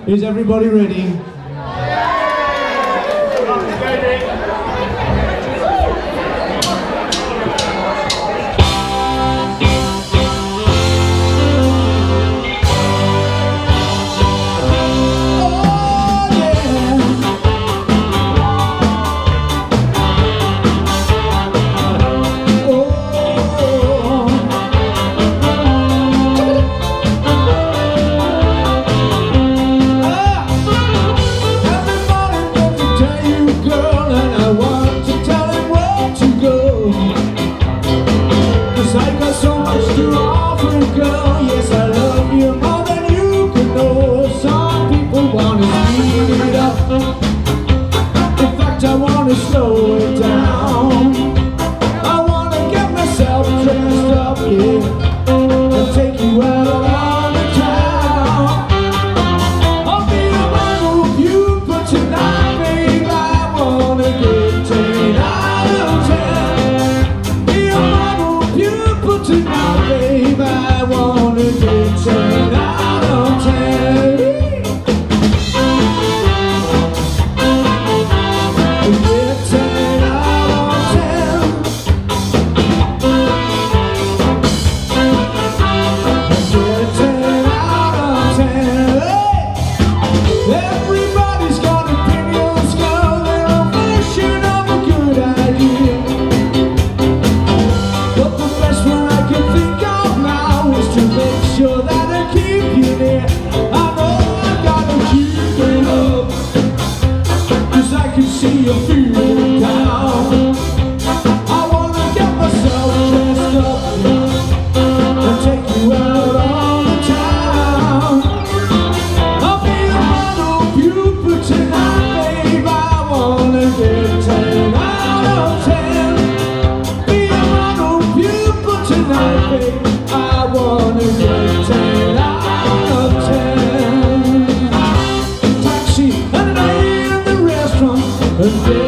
Is everybody ready? Slow it down. I wanna get myself dressed up, yeah, and take you out on the town. I'll be the one who you put tonight, babe. I wanna get 10 out of 10. Be the one who you put tonight, babe. I wanna get 10 out of 10. Everybody's got opinions, girl, their own version of a good idea. But the best one I can think of now is to make sure that I keep you near. I know I gotta keep it up, 'cause I can see you feeling down. I wanna get myself dressed up and take you out on the town. Tonight, babe, I wanna get 10 out of 10. Be a model pupil tonight, babe. I wanna get 10 out of 10. Taxi and I in the restaurant.